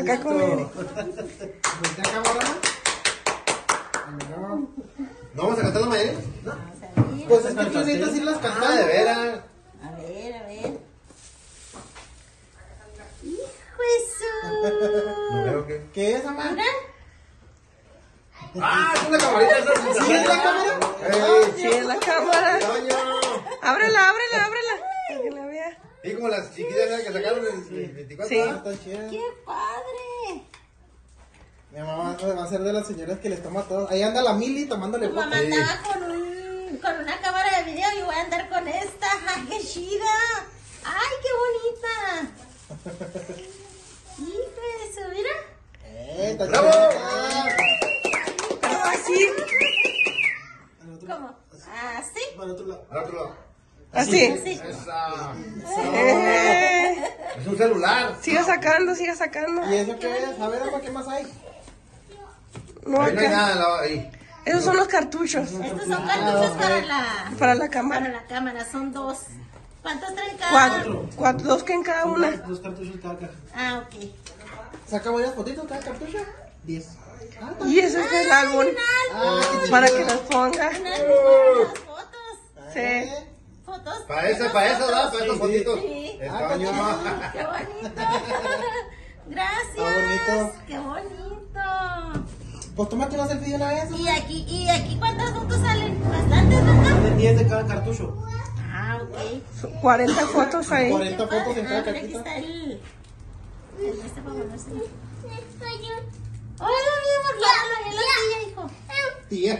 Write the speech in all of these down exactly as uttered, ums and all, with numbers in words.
acá conmigo. ¿Voltea acá, morona? No. ¿No vamos a cantar la mañana? Vamos a ver. Pues es que tú necesitas irlas cantando. Ah, de veras. A ver, a ver. ¡Hijo eso! No veo qué. ¿Qué es, mamá? ¿Una? ¡Ah, es una camarita! ¿Sí es la cámara? ¡Ey! Sí, en la cámara. ¡Toño! Ábrela, ábrela, ábrela. Para que la vea. Y como las chiquitas ¿no? que sacaron el veinticuatro. Sí. Ah, está chida. ¡Qué padre! Mi mamá va a ser de las señoras que les toma todo. Ahí anda la Mili tomándole Tu fotos. mamá andaba con, un, con una cámara de video y voy a andar con esta. ¡Ja, qué chida! ¡Ay, qué bonita! ¡Hijo de eso! Mira. Eh, está ¡Bravo! chida. Pero así. Al otro lado. ¿Cómo? ¿Así? Al otro lado. Al otro lado. Así. Así. Esa. Eh, Es un celular. siga sacando, siga sacando. ¿Y eso qué es? A ver, mamá, ¿qué más hay? No, Ahí no hay acá. nada la- ahí. Esos son los cartuchos. Estos son cartuchos para la, Para la para cámara. la cámara. Son dos. ¿Cuántos traen cada? Cuatro. Cuatro, dos que en cada una. Dos cartuchos cada caja. Ah, ok. ¿Saca varias fotitos cada cartucho? Diez. Ah, está Y ese es el álbum. Ah, qué chido. Para que las ponga. Un álbum para las fotos. Sí. Fotos. Para eso, para eso, ¿verdad? Para estos fotitos. Sí. El Ah, Toño. Qué bonito. Gracias. Está bonito. Qué bonito. Pues tómate una selfie de una vez. Y aquí, y aquí ¿cuántas fotos salen? Bastantes, ¿verdad? diez de cada cartucho. Ah, ok. cuarenta fotos ahí. cuarenta fotos en Ah, cada mira, aquí cajita. está el... el este para ponérselo. Hola, mi amor. Hola, la tía, hijo. Tía.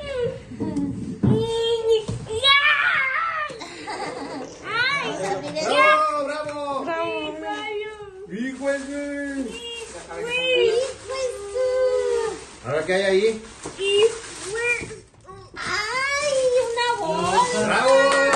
Ay, abriré. ¡Bravo, bravo! Bravo. ¡Hijo ese! Hijo eso. ¿Ahora qué hay ahí? Ay, una bolsa. ¡Bravo!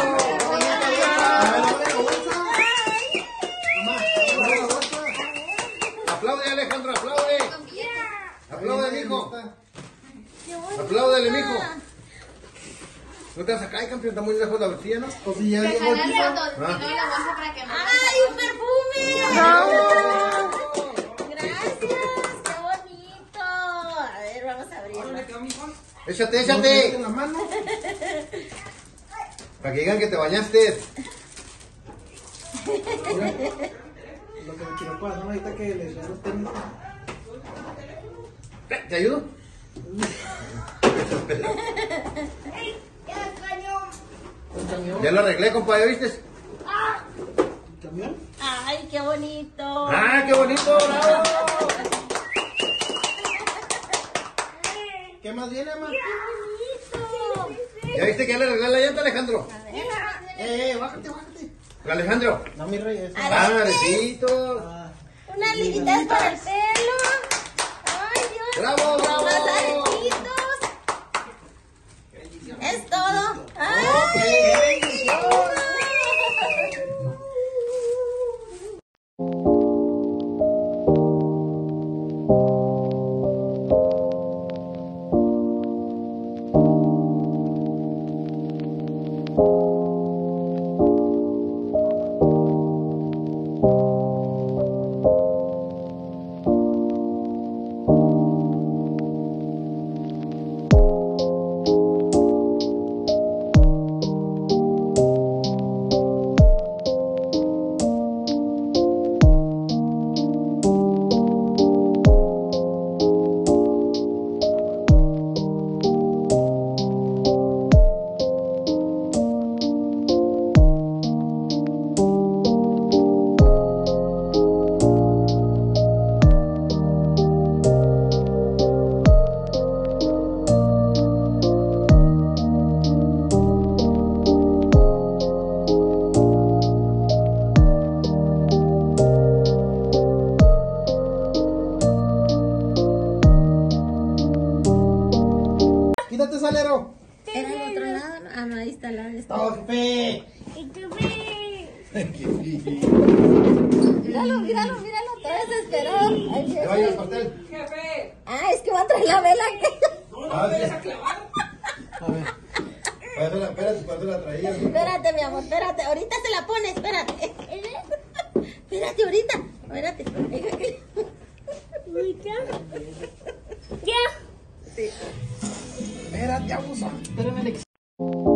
¡Aplaude, Alejandro! ¡Aplaude! ¡Aplaude, mijo! Qué bonita. ¡Apláudele, mijo! ¿No te vas a caer, campeón? Está muy lejos la bolsilla, ¿no? Pues si ya Que llegó el jala piso. el botón, si no, la bolsa para que no. ¡Ay, un perfume! Bravo. Gracias, qué bonito. A ver, vamos a abrirlo. ¡Échate, En échate! la mano. Para que digan que te bañaste. Mira, lo que me quiero pasar ahorita que les den los tenis. ¿Te ayudo? ¿El camión? Ya lo arreglé, compadre, ¿viste? ¿El camión? Ay, qué bonito. ¡Ah, qué bonito! ¡Bravo! ¿Qué más viene, mamá? Qué bonito. ¿Ya viste que ya le arreglé la llanta, Alejandro? A ver. Eh, bájate, bájate. Alejandro. No, mi rey, eso. A ¡Ah, arecitos! Ah, Unas liguitas para el pelo. Ay, Dios. ¡Bravo, bravo! Más aretitos. Es todo. Ay, ok. Quítate, salero. era el otro lado. ¿No? Ah, no, ahí está la de esta. ¡Tope! Míralo, míralo, míralo. Todo desesperó. Ay, ¿Te Dios. vayas al pastel? Ah, es que va a traer la vela. Ah, sí. A ver. Para eso la, espérate, para eso la traía. Espérate, mi amor, espérate. Ahorita se la pone, espérate. Espérate, ahorita. Espérate. Deja que- Sí. Espérate, abuso. Espérame, Alex.